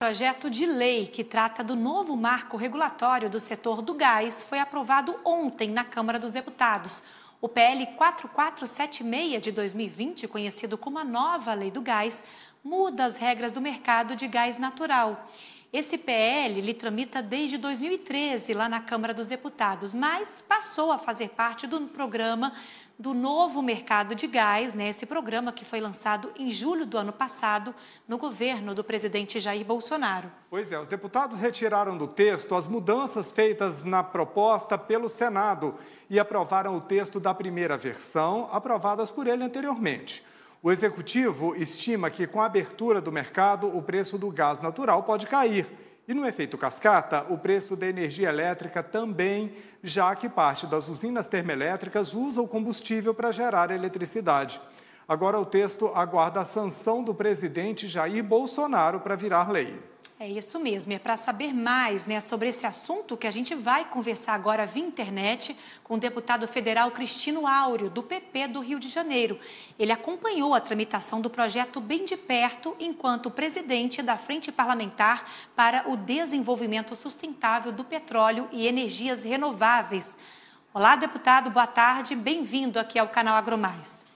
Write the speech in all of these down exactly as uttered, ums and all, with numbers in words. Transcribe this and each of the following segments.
O projeto de lei que trata do novo marco regulatório do setor do gás foi aprovado ontem na Câmara dos Deputados. O P L quatro quatro sete seis de dois mil e vinte, conhecido como a nova Lei do Gás, muda as regras do mercado de gás natural. Esse P L ele tramita desde dois mil e treze lá na Câmara dos Deputados, mas passou a fazer parte do programa do novo mercado de gás, né? Esse programa que foi lançado em julho do ano passado no governo do presidente Jair Bolsonaro. Pois é, os deputados retiraram do texto as mudanças feitas na proposta pelo Senado e aprovaram o texto da primeira versão, aprovadas por ele anteriormente. O Executivo estima que, com a abertura do mercado, o preço do gás natural pode cair. E, no efeito cascata, o preço da energia elétrica também, já que parte das usinas termoelétricas usa o combustível para gerar eletricidade. Agora, o texto aguarda a sanção do presidente Jair Bolsonaro para virar lei. É isso mesmo, é para saber mais, né, sobre esse assunto que a gente vai conversar agora via internet com o deputado federal Cristino Áureo, do P P do Rio de Janeiro. Ele acompanhou a tramitação do projeto bem de perto enquanto presidente da Frente Parlamentar para o Desenvolvimento Sustentável do Petróleo e Energias Renováveis. Olá, deputado, boa tarde, bem-vindo aqui ao canal AgroMais.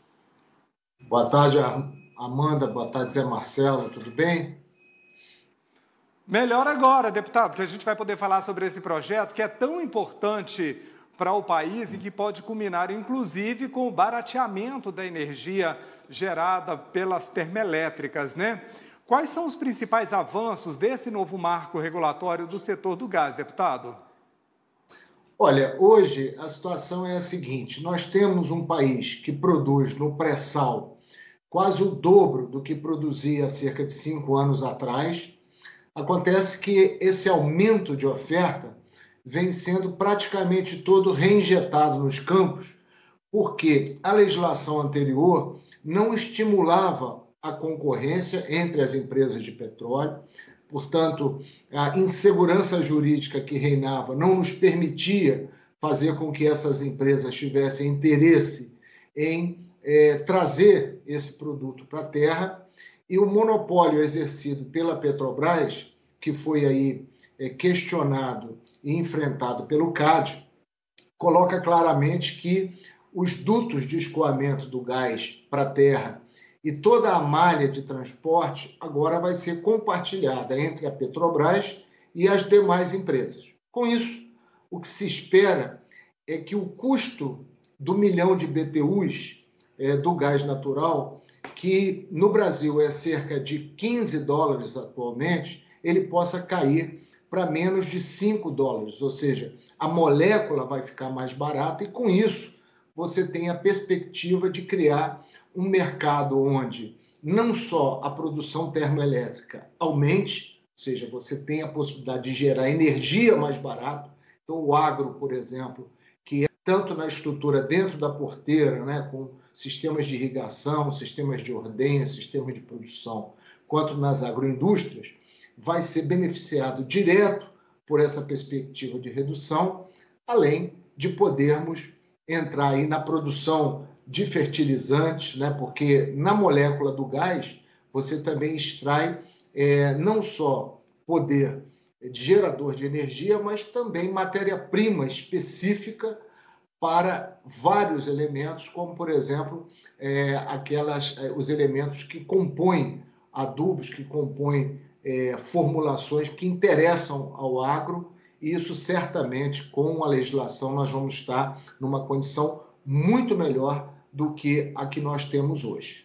Boa tarde, Amanda, boa tarde, Zé Marcelo, tudo bem? Melhor agora, deputado, que a gente vai poder falar sobre esse projeto que é tão importante para o país e que pode culminar, inclusive, com o barateamento da energia gerada pelas termoelétricas, né? Quais são os principais avanços desse novo marco regulatório do setor do gás, deputado? Olha, hoje a situação é a seguinte, nós temos um país que produz no pré-sal quase o dobro do que produzia há cerca de cinco anos atrás. Acontece que esse aumento de oferta vem sendo praticamente todo reinjetado nos campos, porque a legislação anterior não estimulava a concorrência entre as empresas de petróleo, portanto, a insegurança jurídica que reinava não nos permitia fazer com que essas empresas tivessem interesse em é, trazer esse produto para a terra. E o monopólio exercido pela Petrobras, que foi aí é, questionado e enfrentado pelo C A D, coloca claramente que os dutos de escoamento do gás para a terra e toda a malha de transporte agora vai ser compartilhada entre a Petrobras e as demais empresas. Com isso, o que se espera é que o custo do milhão de B T Us é, do gás natural, que no Brasil é cerca de quinze dólares atualmente, ele possa cair para menos de cinco dólares, ou seja, a molécula vai ficar mais barata e com isso você tem a perspectiva de criar um mercado onde não só a produção termoelétrica aumente, ou seja, você tem a possibilidade de gerar energia mais barato. Então o agro, por exemplo, que é tanto na estrutura dentro da porteira, né, com sistemas de irrigação, sistemas de ordenha, sistemas de produção, quanto nas agroindústrias, vai ser beneficiado direto por essa perspectiva de redução, além de podermos entrar aí na produção de fertilizantes, né, porque na molécula do gás você também extrai é, não só poder de gerador de energia, mas também matéria-prima específica para vários elementos, como, por exemplo, é, aquelas, é, os elementos que compõem adubos, que compõem é, formulações que interessam ao agro, e isso certamente, com a legislação, nós vamos estar numa condição muito melhor do que a que nós temos hoje.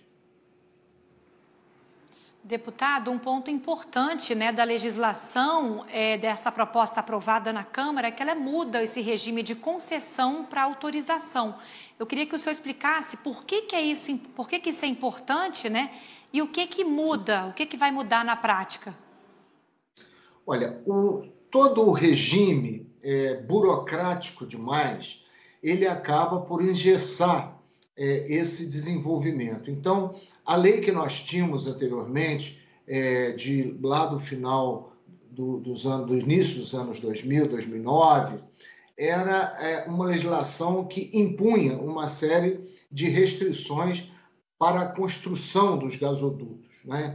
Deputado, um ponto importante, né, da legislação é, dessa proposta aprovada na Câmara é que ela muda esse regime de concessão para autorização. Eu queria que o senhor explicasse por que, que é isso, por que, que isso é importante, né, e o que, que muda, o que, que vai mudar na prática. Olha, o, todo o regime é, burocrático demais, ele acaba por engessar é, esse desenvolvimento. Então, a lei que nós tínhamos anteriormente, é, de lá do final do, dos anos, do início dos anos dois mil, dois mil e nove, era é, uma legislação que impunha uma série de restrições para a construção dos gasodutos, né?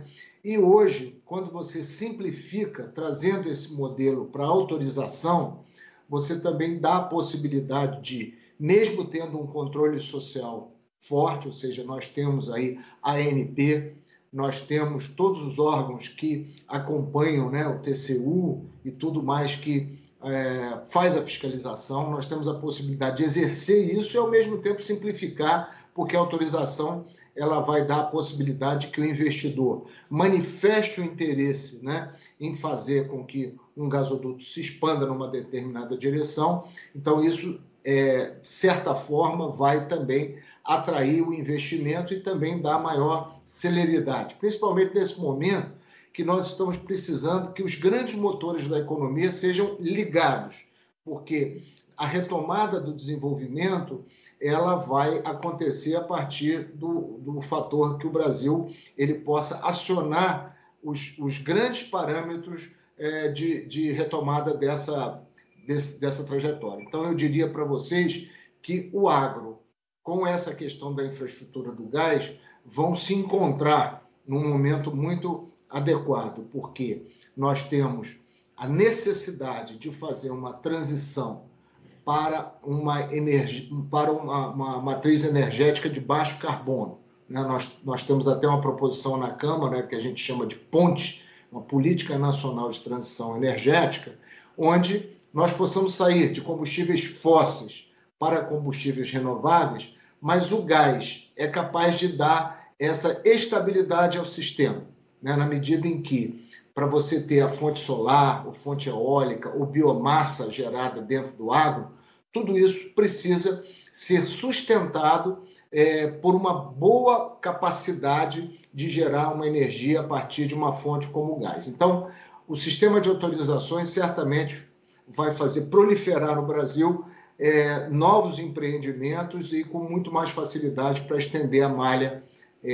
E hoje, quando você simplifica, trazendo esse modelo para autorização, você também dá a possibilidade de, mesmo tendo um controle social forte, ou seja, nós temos aí a ANP, nós temos todos os órgãos que acompanham, né, o T C U e tudo mais que é, faz a fiscalização, nós temos a possibilidade de exercer isso e, ao mesmo tempo, simplificar, porque a autorização ela vai dar a possibilidade que o investidor manifeste o interesse, né, em fazer com que um gasoduto se expanda numa determinada direção. Então, isso, é, de certa forma, vai também atrair o investimento e também dar maior celeridade, principalmente nesse momento que nós estamos precisando que os grandes motores da economia sejam ligados, porque a retomada do desenvolvimento ela vai acontecer a partir do, do fator que o Brasil ele possa acionar os, os grandes parâmetros é, de, de retomada dessa, desse, dessa trajetória. Então, eu diria para vocês que o agro, com essa questão da infraestrutura do gás, vão se encontrar num momento muito adequado, porque nós temos a necessidade de fazer uma transição para uma, energia, para uma, uma matriz energética de baixo carbono. Né? Nós, nós temos até uma proposição na Câmara, né, que a gente chama de PONTE, uma Política Nacional de Transição Energética, onde nós possamos sair de combustíveis fósseis para combustíveis renováveis, mas o gás é capaz de dar essa estabilidade ao sistema, né? Na medida em que, para você ter a fonte solar, ou fonte eólica, ou biomassa gerada dentro do agro, tudo isso precisa ser sustentado é, por uma boa capacidade de gerar uma energia a partir de uma fonte como o gás. Então, o sistema de autorizações certamente vai fazer proliferar no Brasil é, novos empreendimentos e com muito mais facilidade para estender a malha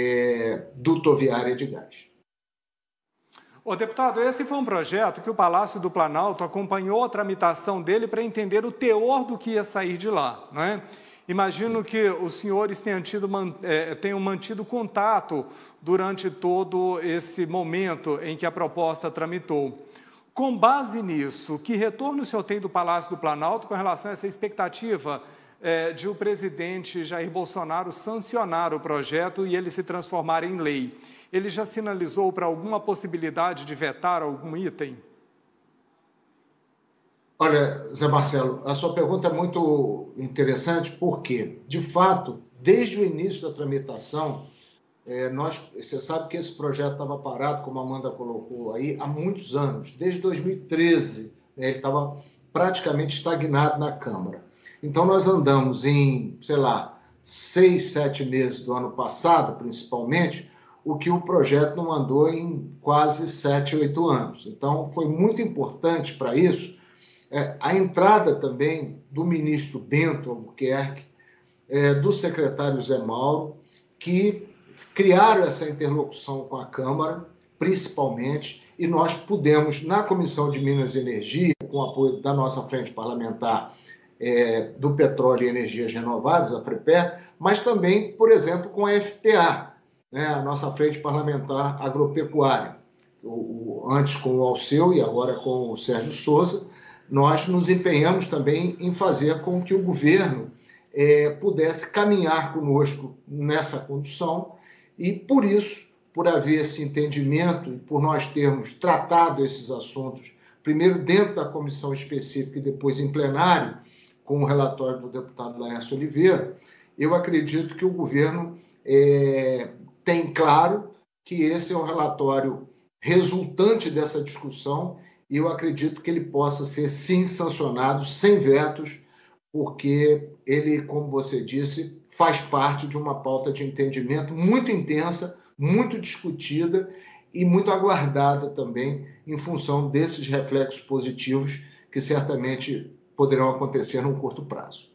é, dutoviária de gás. Ô, deputado, esse foi um projeto que o Palácio do Planalto acompanhou a tramitação dele para entender o teor do que ia sair de lá, não é? Imagino que os senhores tenham, tido, tenham mantido contato durante todo esse momento em que a proposta tramitou. Com base nisso, que retorno o senhor tem do Palácio do Planalto com relação a essa expectativa é, de o presidente Jair Bolsonaro sancionar o projeto e ele se transformar em lei? Ele já sinalizou para alguma possibilidade de vetar algum item? Olha, Zé Marcelo, a sua pergunta é muito interessante porque, de fato, desde o início da tramitação, é, nós, você sabe que esse projeto estava parado, como a Amanda colocou aí, há muitos anos. Desde dois mil e treze, né, ele estava praticamente estagnado na Câmara. Então, nós andamos em, sei lá, seis, sete meses do ano passado, principalmente, o que o projeto não andou em quase sete, oito anos. Então, foi muito importante para isso é, a entrada também do ministro Bento Albuquerque, é, do secretário Zé Mauro, que criaram essa interlocução com a Câmara, principalmente, e nós pudemos, na Comissão de Minas e Energia, com o apoio da nossa frente parlamentar é, do Petróleo e Energias Renováveis, a FREPER, mas também, por exemplo, com a F P A, né, a nossa frente parlamentar agropecuária, o, o, antes com o Alceu e agora com o Sérgio Souza, nós nos empenhamos também em fazer com que o governo é, pudesse caminhar conosco nessa condução e, por isso, por haver esse entendimento e por nós termos tratado esses assuntos, primeiro dentro da comissão específica e depois em plenário, com o relatório do deputado Laércio Oliveira, eu acredito que o governo é, tem claro que esse é um relatório resultante dessa discussão e eu acredito que ele possa ser, sim, sancionado sem vetos, porque ele, como você disse, faz parte de uma pauta de entendimento muito intensa, muito discutida e muito aguardada também em função desses reflexos positivos que certamente poderão acontecer num curto prazo.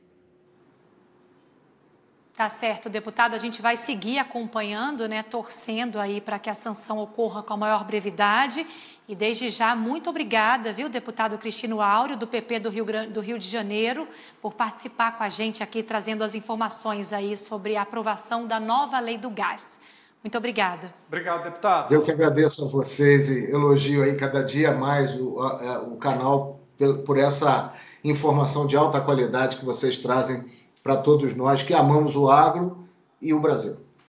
Tá certo, deputado. A gente vai seguir acompanhando, né, torcendo aí para que a sanção ocorra com a maior brevidade. E desde já, muito obrigada, viu, deputado Cristino Áureo, do P P do Rio, do Rio de Janeiro, por participar com a gente aqui, trazendo as informações aí sobre a aprovação da nova lei do gás. Muito obrigada. Obrigado, deputado. Eu que agradeço a vocês e elogio aí cada dia mais o, a, o canal por, por essa informação de alta qualidade que vocês trazem para todos nós que amamos o agro e o Brasil.